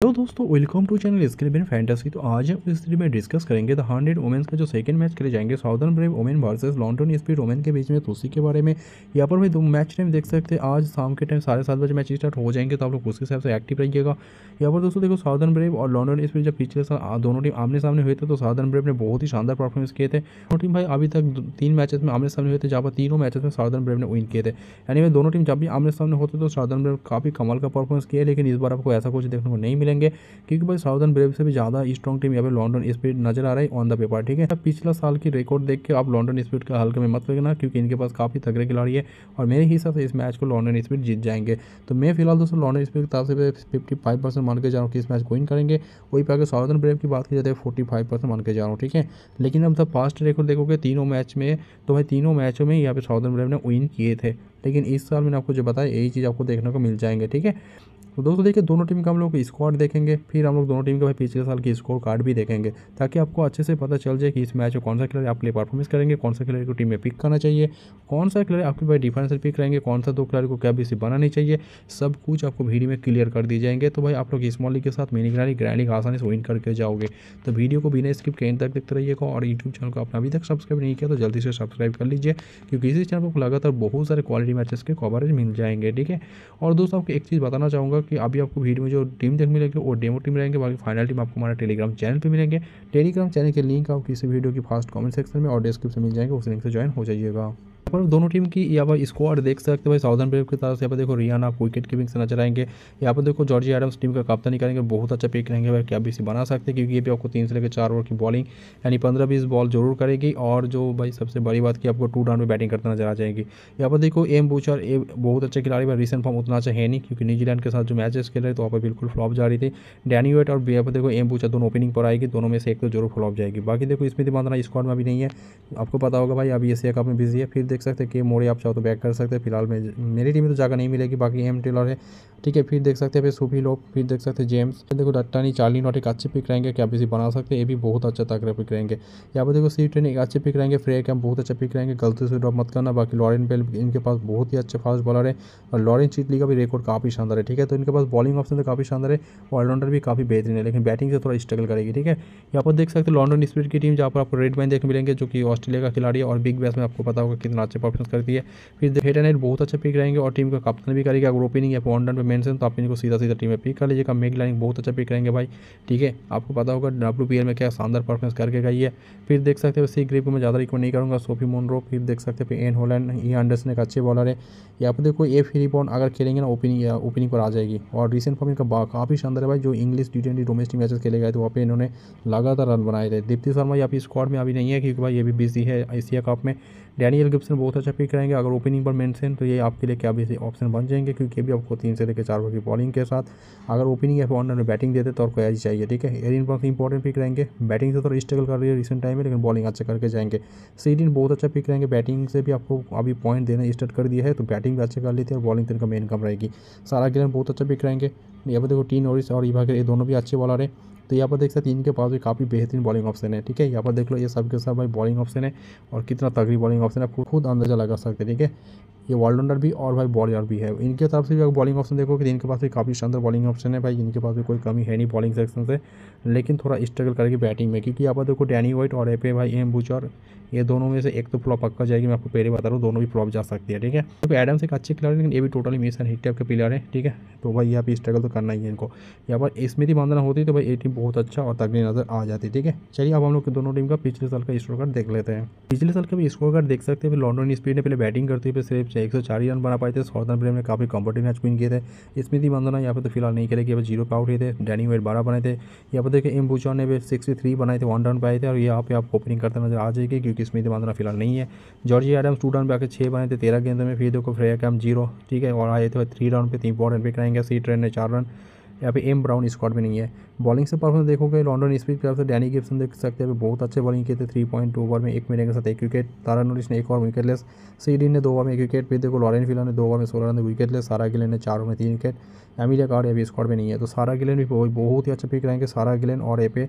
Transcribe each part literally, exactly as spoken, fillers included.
Hello दोस्तों, welcome to channel skill Ben fantasy. तो आज हम इस वीडियो में डिस्कस करेंगे द हंड्रेड वुमेन्स का जो सेकंड मैच खेले जाएंगे Southern Brave women versus London Spirit women के बीच में। तो उसी के बारे में यहाँ पर भाई दो मैच टाइम देख सकते हैं। आज शाम के टाइम साढ़े सात बजे मैच स्टार्ट हो जाएंगे, तो आप लोग उसी हिसाब से एक्टिव रहिएगा। यहाँ पर दोस्तों देखो, साउदर्न ब्रेव और लॉन्डन स्पीड जब पिछले साल दोनों टीम आमने सामने हुए थे तो साउदर्न ब्रेव ने बहुत ही शानदार परफॉर्मेंस किए थे। दोनों टीम भाई अभी तक तीन मैचेस में आमने सामने हुए थे, जहाँ पर तीनों मैचेस में साउदर्न ब्रेव ने विन किए थे। यानी भाई दोनों टीम जब भी आमने सामने होते तो साउदर्न ब्रेव काफ़ी कमाल का परफॉर्मेंस किया है, लेकिन इस बार आपको ऐसा कुछ देखने को नहीं मिलेंगे, क्योंकि भाई साउदर्न ब्रेव से भी ज़्यादा स्ट्रॉन्ग टीम यहाँ पे लॉन्डन स्पीड नजर आ रहा है ऑन द पेपर। ठीक है, पिछला साल की रिकॉर्ड देख के आप लॉन्डन स्पीड का हल्के में मत लेना, क्योंकि इनके पास काफ़ी तगड़े खिलाड़ी है और मेरे हिसाब से इस मैच को लॉन्डन स्पीड जीत जाएंगे। तो मैं फिलहाल दोस्तों लॉन्डन स्पीड की तरफ से फिफ्टी फाइव परसेंट मान के जा रहा हूँ कि इस मैच को विन करेंगे। वही पे अगर साउदर्न ब्रेव की बात की जाए फोर्टी फाइव परसेंट मान के जा रहा हूँ। ठीक है, लेकिन अब जब पास्ट रिकॉर्ड देखोगे तीनों मैच में, तो भाई तीनों मैचों में यहाँ पे साउदर्न ब्रेव ने विन किए थे, लेकिन इस साल मैंने आपको जो बताया यही चीज़ आपको देखने को मिल जाएंगे। ठीक है, तो दोस्तों देखिए, दोनों टीम का हम लोग स्क्वाड देखेंगे, फिर हम लोग दोनों टीम का भाई पिछले साल की स्कोर कार्ड भी देखेंगे, ताकि आपको अच्छे से पता चल जाए कि इस मैच में कौन सा खिलाड़ी आपके लिए परफॉर्मेंस करेंगे, कौन सा खिलाड़ी को टीम में पिक करना चाहिए, कौन सा खिलाड़ी आपके भाई डिफेंसर पिक रहेंगे, कौन सा दो खिलाड़ी को क्या बीसी बनानी चाहिए। सब कुछ आपको वीडियो में क्लियर कर दी जाएंगे। तो भाई आप लोग स्मॉल लीग के साथ मिनी खिलाड़ी ग्रैंड लीग आसानी से विन करके जाओगे। तो वीडियो को बिना स्किप के एंड तक देखते रहिएगा, और यूट्यूब चैनल को आपने अभी तक सब्सक्राइब नहीं किया तो जल्दी से सब्सक्राइब कर लीजिए, क्योंकि इसी चैनल पर लगातार बहुत सारे क्वालिटी मैचेस के कवरेज मिल जाएंगे। ठीक है, और दोस्तों आपको एक चीज़ बताना चाहूँगा कि अभी आपको वीडियो जो टीम देख मिलेगी वो डेमो टीम रहेंगे, बाकी फाइनल टीम आपको हमारे टेलीग्राम चैनल पे मिलेंगे। टेलीग्राम चैनल के लिंक आपको किसी वीडियो की फास्ट कमेंट सेक्शन में और डिस्क्रिप्शन मिल जाएंगे, उस लिंक से ज्वाइन हो जाइएगा। पर दोनों टीम की यहाँ पर स्क्वाड देख सकते हैं भाई। साउदर्न ब्रेव की तरफ से यहाँ पर देखो रियाना आपको विकेट कीपिंग से नजर आएंगे। यहाँ पर देखो जॉर्जी एडम्स टीम का कप्तानी करेंगे, बहुत अच्छा पिक रहेंगे भाई, क्या बीसी बना सकते हैं, क्योंकि ये भी आपको तीन से लेकर चार ओवर की बॉलिंग यानी पंद्रह बीस बॉल जरूर करेगी। और जो भाई सबसे बड़ी बात की आपको टू डाउन में बैटिंग करते नजर आ जाएगी। यहाँ पर देखो एम बूचर ए बहुत अच्छे खिलाड़ी भाई, रिसेंट फॉर्म उतना अच्छा है नहीं, क्योंकि न्यूजीलैंड के साथ जो मैचेस खेल रहे तो वहाँ पर बिल्कुल फ्लॉप जा रही थी। डैनी वेट और यहाँ पर देखो एम बूचर दोनों ओपनिंग पर आएगी, दोनों में से एक तो जरूर फ्लॉप जाएगी। बाकी देखो स्मृति मांधाना स्क्वाड में अभी नहीं है, आपको पता होगा भाई, अभी एशिया कप में बिजी है। फिर देख सकते हैं कि मोड़े आप चाहो तो बैक कर सकते हैं। फिलहाल में मेरी टीम में तो जगह नहीं मिलेगी, बाकी एम टेलर है। ठीक है, फिर देख सकते हैं फिर सूफी लोग, फिर देख सकते हैं जेम्स, देखो डट्टानी चार्ली नॉट एक अच्छे पिक रहेंगे, क्या बीसी बना सकते हैं, ये भी बहुत अच्छा तगड़ा पिक रहेंगे। यहाँ पर देखो सी टेन एक अच्छे पिक रहेंगे, फ्रे कैम बहुत अच्छा पिक रहेंगे, गलती से ड्रॉप मत करना। बाकी लॉरेन बेल इनके पास बहुत ही अच्छे फास्ट बॉलर है, और लॉरेन चिटली का भी रिकॉर्ड काफ़ी शानदार है। ठीक है, तो इनके पास बॉलिंग ऑप्शन तो काफ़ी शानदार है, ऑलराउंडर भी काफ़ी बेहतरीन है, लेकिन बैटिंग से थोड़ा स्ट्रगल करेगी। ठीक है, यहाँ पर देख सकते हैं लॉन्डन स्पीड की टीम, जहाँ पर आपको रेड मैन देखने मिलेंगे, जो कि ऑस्ट्रेलिया का खिलाड़ी है और बिग बैश में आपको पता होगा कितना अच्छा परफॉर्मेंस करती है। फिर हेड एंड हेड बहुत अच्छा पिक रहेंगे, और टीम का कप्तान भी करेगा। अगर ओपनिंग या वन डाउन पे मेंशन तो आप इनको सीधा सीधा टीम में पिक कर लीजिएगा। मेग लाइनिंग बहुत अच्छा पिक रहेंगे भाई। ठीक है, आपको पता होगा डब्ल्यू पी एल में क्या शानदार परफॉर्मेंस करके गई है। फिर देख सकते हैं सी ग्रिप को मैं ज़्यादा रिकमेंड नहीं करूँगा, सोफी मोनरो। फिर देख सकते हैं एन होलैंड, ई एंडरसन एक अच्छे बॉलर है। यहाँ पर देखो ए फिलिपॉन अगर खेलेंगे ना ओपनिंग या ओपनिंग पर आ जाएगी, और रिसेंट फॉर्म इनका काफ़ी शानदार है भाई। जो English T twenty domestic matches खेले गए तो वहाँ पे इन्होंने लगातार रन बनाए थे। दीप्ति शर्मा यहाँ पे स्क्वाड में अभी नहीं है, क्योंकि भाई ये भी बिजी है एशिया कप में। डैनियल गिब्सन बहुत अच्छा पिक रहेंगे, अगर ओपनिंग पर मेंशन तो ये आपके लिए क्या भी ऑप्शन बन जाएंगे, क्योंकि ये भी आपको तीन से लेकर चार ओवर की बॉलिंग के साथ अगर ओपनिंग या वन में बैटिंग देते तो और कोई ऐसी चाहिए। ठीक है, एरिन बहुत इंपॉर्टेंट पिक रहेंगे, बैटिंग से थोड़ा स्ट्रगल कर रही है रिसेंट टाइम में, लेकिन बॉलिंग अच्छा करके जाएंगे। सीडीन बहुत अच्छा पिक रहेंगे, बैटिंग से भी आपको अभी पॉइंट देना स्टार्ट कर दिया है, तो बैटिंग भी अच्छे कर लेती है और बॉलिंग तो इनका मेन कम रहेगी। सारा गिलन बहुत अच्छा पिक रहेंगे। यहाँ पर देखो टीन ओरिस और इवागर ये दोनों भी अच्छे बॉलर है, तो यहाँ पर देख सकते हैं इनके पास भी काफ़ी बेहतरीन बॉलिंग ऑप्शन है। ठीक है, यहाँ पर देख लो ये सब के सब भाई बॉलिंग ऑप्शन है, और कितना तगड़ी बॉलिंग ऑप्शन है, खुद अंदाजा लगा सकते हैं। ठीक है, ये ऑलराउंडर भी और भाई बॉलर भी है। इनके तरफ से भी अगर बॉलिंग ऑप्शन देखो कि इनके पास भी काफ़ी शानदार बॉलिंग ऑप्शन है भाई, इनके पास भी कोई कमी है नहीं बॉलिंग सेक्शन से, लेकिन थोड़ा स्ट्रगल करेगी बैटिंग में, क्योंकि यहाँ पर देखो डैनी वाइट और एपे भाई एम बूचर, ये दोनों में से एक तो फ्लॉप पक्का जाएगी, मैं आपको पहले बता रहा हूँ, दोनों भी फ्लॉप जा सकती है। ठीक है, तो एडम्स एक अच्छे खिलाड़ी, लेकिन ये भी totally miss and hit type के प्लेयर है। ठीक है, तो भाई यहाँ पे स्ट्रगल तो करना ही है इनको। यहाँ पर स्मृति मांधाना होती तो भाई ये टीम बहुत अच्छा और तगड़ी नजर आ जाती। ठीक है, चलिए अब हम लोग दोनों टीम का पिछले साल का स्कोर कार्ड देख लेते हैं। पिछले साल का भी स्कोर कार्ड देख सकते हैं। लॉन्डन स्पीड ने पहले बैटिंग करते हुए सिर्फ एक सौ चार रन बना पाए थे। साउदर्न ब्रेव ने काफ़ी कंफर्टेबल मैच विन किए थे। स्मृति मांधाना यहाँ पे तो फिलहाल नहीं खेले, जीरो पे आउट हुए थे। डैनी वेट बारह बनाए थे। यहाँ पर देखिए एम बूचर ने भी सिक्सटी थ्री बनाए थे, वन रन पाए थे, और यहाँ पे आप ओपनिंग करते नजर आ जाएगी, क्योंकि स्मृति मांधाना फिलहाल नहीं है। जॉर्जी एडम्स टू रन पे आके छः बनाए थे तेरह गेंद में। फिर देखो फ्रेया कैम जीरो। ठीक है, और आए थे थ्री रन पे तीन इंपॉर्टेंट पिक रहेंगे। सी ट्रेन ने चार रन। यहाँ पे एम ब्राउन स्क्वाड में नहीं है। बॉलिंग से परफॉर्मेंस देखोगे लॉन्डन स्पीड की तरफ से डैनी गिब्सन देख सकते हैं, बहुत अच्छे बॉलिंग किए थे। थ्री पॉइंट टू ओवर में एक मिनट के साथ एक विकेट। तारा नोरिस ने एक ओवर विकेटलेस। सीडी ने दो ओवर में एक विकेट। फिर देखो लॉरेन फिला ने दो ओवर में सोलह रन विकेटलेस। सारा गिलेन ने चार ओवर में तीन विकेट। एमिलिया कार्ड अभी स्क्वाड में नहीं है, तो सारा गिलेन भी बहुत ही अच्छा पिक रहेंगे। सारा गिलेन और एपे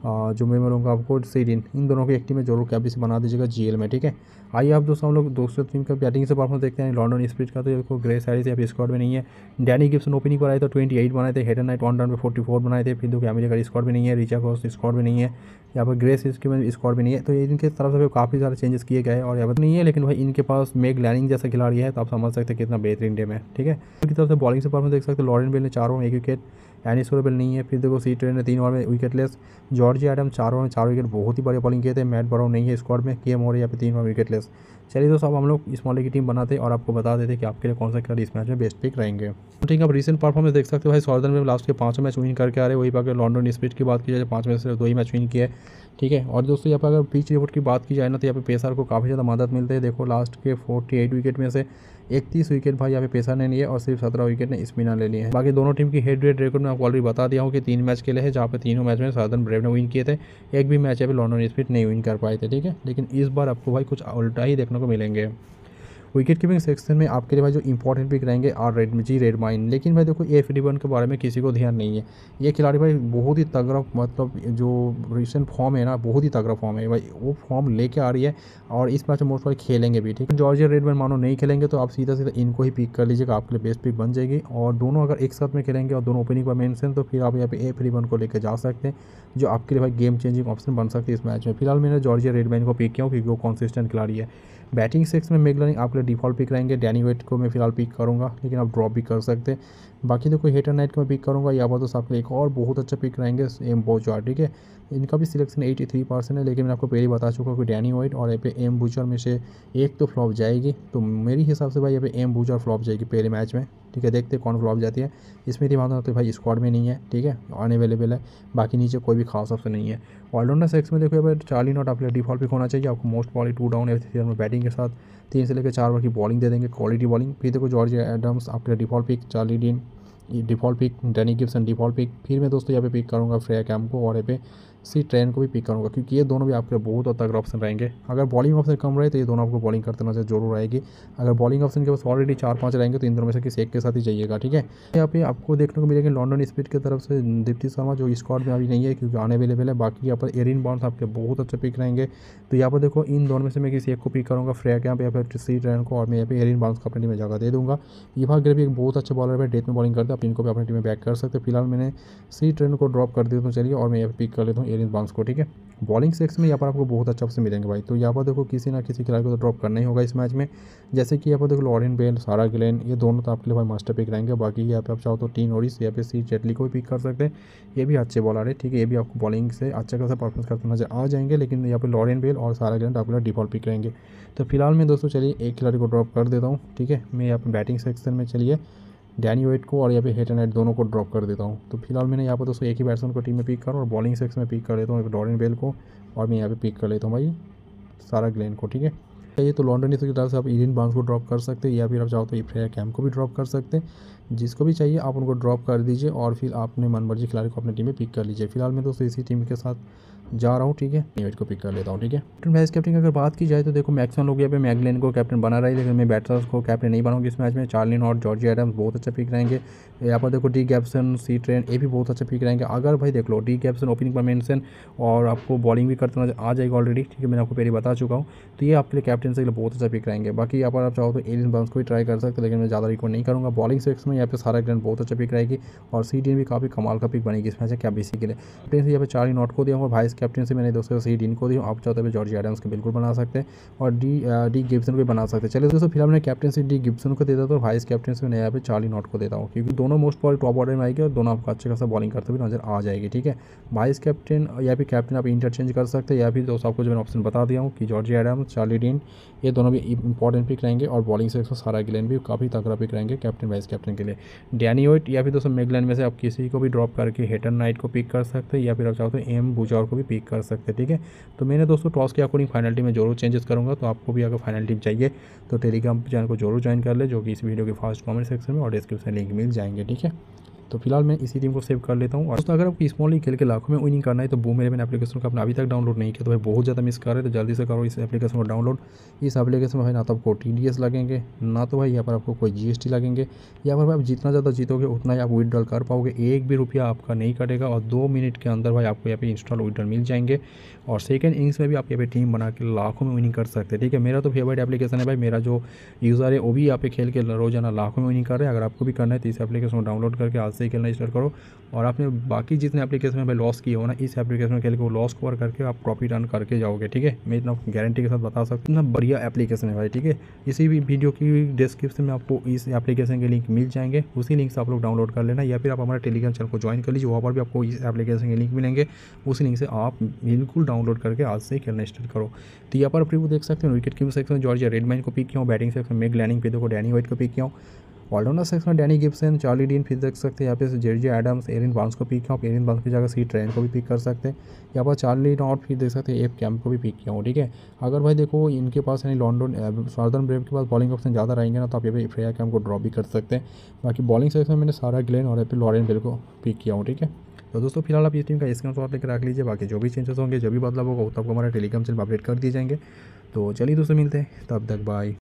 जो मैं बोलूँगा आपको सीरीन, इन दोनों की एक टीम में जरूर कैप्टनसी बना दीजिएगा जीएल में, ठीक है। आइए आप दोस्तों हम लोग दोस्तों टीम का बैटिंग से परफॉर्मेंस देखते हैं। लॉन्डन स्पिरिट का तो देखो ग्रे साइड से यहाँ स्क्वाड में नहीं है। डैनी गिब्सन ओपनिंग पर आए तो अट्ठाईस बनाए थे। हेडन नाइट वन डाउन पे चौवालीस बनाए थे। फिर देखो अमेरिका स्क्वाड में नहीं है। रिचा कोस्ट स्क्वाड में नहीं है। यहाँ पर ग्रेस इसके में स्क्वाड में नहीं है। तो इनके तरफ से काफ़ी सारे चेंजेस किए गए और यहाँ पर नहीं है, लेकिन भाई इनके पास मेग लैनिंग जैसा खिलाड़ी है, तो आप समझ सकते हैं कितना बेहतरीन टीम है, ठीक है। उनकी तरफ से बॉलिंग से परफॉर्मेंस देख सकते हैं। लॉरेन बेल ने चार ओवर में एक विकेट, एनिस बेल नहीं है। फिर देखो सी ट्रेन ने तीन ओवर में विकेट लेस। जॉर्जिया एडम चार ओवर में चार विकेट, बहुत ही बढ़िया बॉलिंग किए थे। मैट बराउ नहीं है स्क्वाड में। के मोर यहाँ पे तीन ओवर विकेट लेस। चलिए दोस्तों अब हम लोग इस मॉडल की टीम बनाते हैं और आपको बता देते कि आपके लिए कौन सा खिलाड़ी इस मैच में बेस्ट पिक रहेंगे। तो ठीक है, आप रिसेंट परफॉर्मेंस देख सकते हो भाई। सॉर्दर्न में लास्ट के पाँचों मैच विन करके आ रहे हैं। वही पर लॉन्डन स्पिरिट की बात की जाए, पाँच में से दो ही मैच विन किया है, ठीक है। और दोस्तों यहाँ पर अगर पिच रिपोर्ट की बात की जाए ना, तो यहाँ पे पेसर को काफ़ी ज़्यादा मदद मिलती है। देखो लास्ट के अड़तालीस विकेट में से इकतीस विकेट भाई यहाँ पे पेसर ने लिए और सिर्फ सत्रह विकेट ने स्पिनर ले लिए हैं। बाकी दोनों टीम की हेड टू हेड रिकॉर्ड में आपको ऑलरेडी बता दिया हूँ कि तीन मैच खेले हैं, जहाँ पे तीनों मैच में सदर्न ब्रेव ने विन किए थे। एक भी मैच है लॉन्डन स्पिरिट नहीं विन कर पाए थे, ठीक है। लेकिन इस बार आपको भाई कुछ उल्टा ही देखने को मिलेंगे। विकेट कीपिंग सेक्शन में आपके लिए भाई जो इंपॉर्टेंट पिक रहेंगे आर रेड जी रेड माइन। लेकिन भाई देखो एफ रिबन के बारे में किसी को ध्यान नहीं है। ये खिलाड़ी भाई बहुत ही तगड़ा, मतलब जो रिसेंट फॉर्म है ना, बहुत ही तगड़ा फॉर्म है भाई। वो फॉर्म लेके आ रही है और इस मैच में मोस्ट वाली खेलेंगे भी, ठीक है। जॉर्जिया रेडमैन मानो नहीं खेलेंगे तो आप सीधा सीधा इनको ही पिक कर लीजिएगा, आपके लिए बेस्ट पिक बन जाएगी। और दोनों अगर एक साथ में खेलेंगे और दोनों ओपनिंग पर मेंशन, तो फिर आप यहाँ पे एफ रिबन को लेकर जा सकते हैं, जो आपके लिए भाई गेम चेंजिंग ऑप्शन बन सकती है इस मैच में। फिलहाल मैंने जॉर्जिया रेडमैन को पिक किया हूँ क्योंकि वो कॉन्सिस्टेंट खिलाड़ी है। बैटिंग सेक्स में मेगलनिंग आपके लिए डिफॉल्ट पिक रहेंगे। डैनी वेट को मैं फिलहाल पिक करूंगा, लेकिन आप ड्रॉप भी कर सकते हैं। बाकी देखो हेटर नाइट को मैं पिक करूंगा। या तो आपके लिए एक और बहुत अच्छा पिक रहेंगे एम बोचर, ठीक है। इनका भी सिलेक्शन तिरासी परसेंट है, लेकिन मैं आपको पहले ही बता चुका हूँ कि डैनी वाइट और यहाँ पे एम बूचर में से एक तो फ्लॉप जाएगी। तो मेरे हिसाब से भाई यहाँ पे एम बूचर फ्लॉप जाएगी पहले मैच में, ठीक है। देखते हैं कौन फ्लॉप जाती है। इसमें थी मानो तो भाई स्क्वाड में नहीं है, ठीक है, अनअवेलेबल है। बाकी नीचे कोई भी खास ऑप्शन नहीं है। ऑलराउंडर सेक्स में देखो भाई चार्ली नॉट आपके डिफॉल्ट पिक होना चाहिए। आपको मोस्ट बॉली टू डाउन में बैटिंग के साथ तीन से लेकर चार ओवर की बॉलिंग दे देंगे, क्वालिटी बॉलिंग। फिर देखो जॉर्जिया एडम्स आपके default pick, Charlie Dean default pick, Danni Gibson default pick. फिर मैं दोस्तों यहाँ पे पिक करूँगा फ्रेया कैम को और यहाँ पे सी ट्रेन को भी पिक करूँगा, क्योंकि ये दोनों भी आपके बहुत तगड़ा ऑप्शन रहेंगे। अगर बॉलिंग ऑप्शन कम रहे तो ये दोनों आपको बॉलिंग करते नजर जरूर आएगी। अगर बॉलिंग ऑप्शन के पास ऑलरेडी चार पाँच रहेंगे तो इन दोनों में से किसी एक के साथ ही जाइएगा, ठीक है। यहाँ पे आपको देखने को मिलेंगे लॉन्डन स्पिरिट की तरफ से दीप्ति शर्मा, जो स्क्वाड में अभी नहीं है क्योंकि अनअवेलेबल है। बाकी यहाँ पर एरिन बॉन्स आपके बहुत अच्छे पिक रहेंगे। तो यहाँ पर देखो इन दोनों में से मैं किसी एक को पिक करूँगा, फ्रेया कैम्प या फिर सी ट्रेन को, और मैं यहाँ पे एरिन बॉन्स को अपनी टीम में जगह दे दूँगा। ये भी एक बहुत अच्छे बॉलर है, डेथ में बॉलिंग करते हैं, आप इनको भी अपनी टीम में बैक कर सकते हैं। फिलहाल मैंने सी ट्रेन को ड्रॉप कर दिया, तो चलिए और मैं यहाँ पे पिक कर लेता हूँ एरिन बॉन्स को, ठीक है। बॉलिंग सेक्स में यहाँ पर आपको बहुत अच्छा ऑप्शन मिलेंगे भाई। तो यहाँ पर देखो किसी ना किसी खिलाड़ी को तो ड्रॉप करना ही होगा इस मैच में। जैसे कि यहाँ पर देखो लॉरेन बेल, सारा गिलेन, ये दोनों तो आपके लिए भाई मास्टर पिक रहेंगे। बाकी यहाँ पे आप चाहो तो टीन ओरिस या पे सी जेटली को भी पिक कर सकते हैं। ये भी अच्छे बॉलर है, ठीक है। ये भी आपको बॉलिंग से अच्छा खासा परफॉर्मेंस करते नजर आ जाएंगे। लेकिन यहाँ पे लॉरेन बेल और सारा गिलेन आपके लिए डिफॉल्ट पिक रहेंगे। तो फिलहाल मैं दोस्तों चलिए एक खिलाड़ी को ड्रॉप कर देता हूँ, ठीक है। मैं यहाँ पर बैटिंग सेक्शन में चलिए डैनी वाइट को और यहाँ पे हेट एंड नाइट दोनों को ड्रॉप कर देता हूँ। तो फिलहाल मैंने यहाँ पर दोस्तों एक ही बैट्समैन को टीम में पिक करूँ और बॉलिंग सेक्शन में पिक कर लेता हूँ डॉरेन बेल को, और मैं यहाँ पे पिक कर लेता हूँ भाई सारा ग्लेन को, ठीक है। ये तो लॉन्डन की तरफ से आप एरिन बॉन्स को ड्रॉप कर सकते हैं, या फिर आप चाहो तो फ्रेया कैम को भी ड्रॉप कर सकते हैं। जिसको भी चाहिए आप उनको ड्रॉप कर दीजिए और फिर आपने मनमर्जी खिलाड़ी को अपनी टीम में पिक कर लीजिए। फिलहाल मैं दोस्तों इसी टीम के साथ जा रहा हूँ, ठीक है। न्यूज को पिक कर लेता हूँ, ठीक है। कैप्टन वाइस कैप्टन की अगर बात की जाए तो देखो मैक्सिमम लोग यहाँ पे मैगलेन को कैप्टन बना रहे हैं, लेकिन मैं बैटर्स को कैप्टन नहीं बनाऊंगी इस मैच में। चार्ली नॉट, जॉर्जिया एडम्स बहुत अच्छा पिक रहेंगे। यहाँ पर देखो डी गैप्सन, सी ट्रेन, ये भी बहुत अच्छा पिक रहेंगे। अगर भाई देख लो डी गैप्सन ओपनिंग पर मेंशन और आपको बॉलिंग भी करते नजर आ जाएगा ऑलरेडी, ठीक है। मैंने आपको पहले बता चुका हूँ, तो ये आपके लिए कैप्टन से बहुत अच्छा पिक रहेंगे। बाकी यहाँ पर आप चाहो तो एरिन बॉन्स को भी ट्राई कर सकते हैं, लेकिन मैं ज़्यादा रिकॉर्ड नहीं करूँगा। बॉलिंग सेक्स में यहाँ पे सारा ग्रैंड बहुत अच्छा पिक रहेगी और सी डी भी काफ़ी कमाल का पिक बनेगी इस मैच में कैप्टनसी के लिए। कैप्टन से यहाँ पे चार्ली नॉट को दिया और वाइस कैप्टन से मैंने दोस्तों सी डी को दी। आप चाहते हैं जॉर्जिया एडम्स को बिल्कुल बना सकते हैं और डी डी गिब्सन को भी बना सकते हैं। चलिए दोस्तों फिलहाल मैंने कैप्टन से डी गिब्सन को देता हूँ और वाइस कैप्टन से मैं यहाँ पे चार्ली नॉट को देता हूँ, क्योंकि दोनों मोस्ट बॉल टॉप ऑर्डर में आएगी और दोनों आपको अच्छे खासा बॉलिंग करते हुए नजर आ जाएगी, ठीक है। वाइस कैप्टन या फिर कैप्टन आप इंटरचेंज कर सकते हैं, या फिर दोस्तों आपको जो मैंने ऑप्शन बता दिया हूँ कि जॉर्जिया एडम्स, चार्ली डीन, ये दोनों भी इंपॉर्टेंट पिक रहेंगे। और बॉलिंग से सारा गिलेन भी काफ़ी तगड़ा पिक रहेंगे कैप्टन वाइस कैप्टन के लिए। डैनी वाइट या फिर दोस्तों मेगलैन में से आप किसी को भी ड्रॉप करके हेटर नाइट को पिक कर सकते हैं, या फिर आप चाहते हैं एम बुजौर को भी पिक कर सकते हैं, ठीक है। तो मैंने दोस्तों टॉस के अकॉर्डिंग फाइनल टीम में जरूर चेंजेस करूँगा। तो आपको भी अगर फाइनल टीम चाहिए तो टेलीग्राम चैनल को जरूर ज्वाइन कर ले, जो कि इस वीडियो के फर्स्ट कमेंट सेक्शन में और डिस्क्रिप्शन लिंक मिल जाएंगे, ठीक है। तो फिलहाल मैं इसी टीम को सेव कर लेता हूँ। और दोस्तों अगर आपको स्मॉल लीग खेल के लाखों में विनिंग करना है तो बूम इलेवन एप्लीकेशन को आपने अभी तक डाउनलोड नहीं किया तो भाई बहुत ज़्यादा मिस कर रहे हैं, तो जल्दी से करो इस एप्लीकेशन को डाउनलोड। इस एप्लीकेशन में भाई ना तो आपको टी डी एस लगेंगे, ना तो भाई यहाँ पर आपको कोई जी एस टी लगेंगे। यहाँ पर आप जितना ज़्यादा जीतोगे उतना ही आप विड्रॉल कर पाओगे, एक भी रुपया आपका नहीं कटेगा और दो मिनट के अंदर भाई आपको यहाँ पे इंस्टॉल विड्रॉल मिल जाएंगे। और सेकंड इनिंग्स में भी आप यहाँ पे टीम बना के लाखों में विनिंग कर सकते हैं। ठीक है, मेरा तो फेवरेट एप्लीकेशन है भाई, मेरा जो यूज़र है वो भी यहाँ पे खेल के रोजाना लाखों में विनिंग कर रहे हैं। अगर आपको भी करना है तो इस एप्लीकेशन को डाउनलोड करके आज से ही खेलना स्टार्ट करो। और आपने बाकी जितने एप्लीकेशन में भाई लॉस किए हो ना, इस एप्लीकेशन में खेल के वो लॉस कवर करके आप प्रॉफिट अर्न करके जाओगे। ठीक है, मैं इतना गारंटी के साथ बता सकता हूँ, इतना बढ़िया एप्लीकेशन है भाई। ठीक है, इसी भी वीडियो की डिस्क्रिप्शन में आपको इस एप्लीकेशन के लिंक मिल जाएंगे, उसी लिंक से आप लोग डाउनलोड कर लेना, या फिर आप हमारे टेलीग्राम चैनल को ज्वाइन कर लीजिए, वहाँ पर भी आपको इस एप्लीकेशन के लिंक मिलेंगे। उसी लिंक से आप बिल्कुल डाउनलोड करके आज से ही खेलना स्टार्ट करो। तो यहाँ पर प्रीव्यू देख सकते हैं, विकेट कीपर सेक्शन में जॉर्जिया रेडमाइन को पिक किया हूँ, बैटिंग सेक्शन में मेग लैनिंग पे देखो डैनी वाइट को पिक किया हूँ, ऑलराउंडर सेक्शन में डैनी गिब्सन, चार्ली डीन फिर देख सकते हैं यहाँ पे जेजे एडम्स, एरिन बार्न्स को पिक किया हूँ, एरिन बार्न्स की जगह सी ट्रेन को भी पिक कर सकते हैं। यहाँ पर चार्ली नॉट फिर देख सकते हैं एफ कैम्प को भी पिक किया हूँ। ठीक है, अगर भाई देखो इनके पास यानी लॉन्डन साउदर्न ब्रेव के पास बॉलिंग ऑप्शन ज़्यादा रहेंगे ना, तो आप यहाँ पे फ्रेया कैम्प को ड्रॉप भी कर सकते हैं। बाकी बॉलिंग सेक्शन में मैंने सारा ग्लेन और यहाँ पे लॉरेन बेल को पिक किया हूँ। ठीक है, तो दोस्तों फिलहाल आप इस टीम का स्क्रीनशॉट लेकर रख लीजिए, बाकी जो भी चेंजेस होंगे, जो भी बदलाव होगा वो तब हमारे टेलीग्राम चैनल पर अपडेट कर दिए जाएंगे। तो चलिए दोस्तों मिलते हैं, तब तक बाय।